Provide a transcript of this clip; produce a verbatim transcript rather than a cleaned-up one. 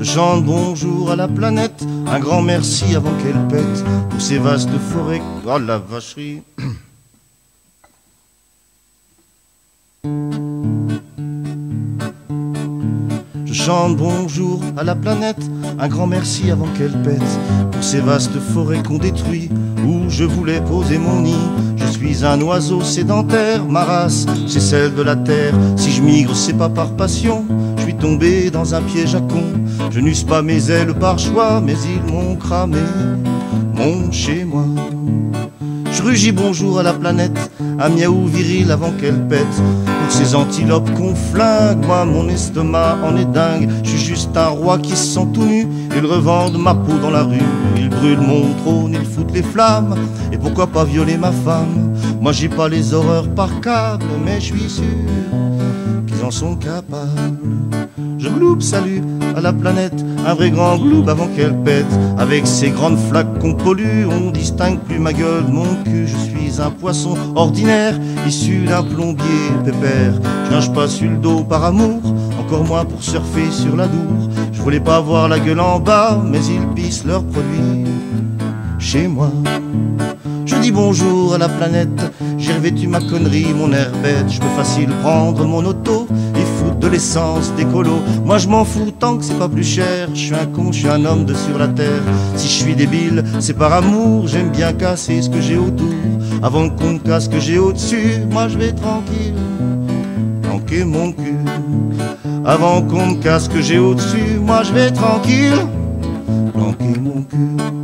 chante bonjour à la planète, un grand merci avant qu'elle pète, pour ces vastes forêts. Oh la vacherie. Je chante bonjour à la planète, un grand merci avant qu'elle pète, pour ces vastes forêts qu'on détruit, où je voulais poser mon nid. Je suis un oiseau sédentaire, ma race, c'est celle de la terre. Si je migre, c'est pas par passion, je suis tombé dans un piège à con. Je n'use pas mes ailes par choix, mais ils m'ont cramé mon chez-moi. Je rugis bonjour à la planète, un miaou viril avant qu'elle pète, pour ces antilopes qu'on flingue. Moi mon estomac en est dingue, je suis juste un roi qui se sent tout nu. Ils revendent ma peau dans la rue, ils brûlent mon trône, ils foutent les flammes. Et pourquoi pas violer ma femme? Moi j'ai pas les horreurs par câble, mais je suis sûr qu'ils en sont capables. Je gloupe salut à la planète, un vrai grand gloube avant qu'elle pète. Avec ces grandes flaques qu'on pollue, on distingue plus ma gueule de mon cul. Je suis un poisson ordinaire, issu d'un plombier pépère. Je nage pas sur le dos par amour, encore moins pour surfer sur la Dour. Je voulais pas avoir la gueule en bas, mais ils pissent leurs produits chez moi. Je dis bonjour à la planète, j'ai revêtu ma connerie, mon air bête. Je peux facile prendre mon auto et foutre de l'essence d'écolo. Moi je m'en fous tant que c'est pas plus cher. Je suis un con, je suis un homme de sur la terre. Si je suis débile, c'est par amour. J'aime bien casser ce que j'ai autour avant qu'on me casse ce que j'ai au-dessus. Moi je vais tranquille, planquer mon cul avant qu'on me casse ce que j'ai au-dessus. Moi je vais tranquille, planquer mon cul.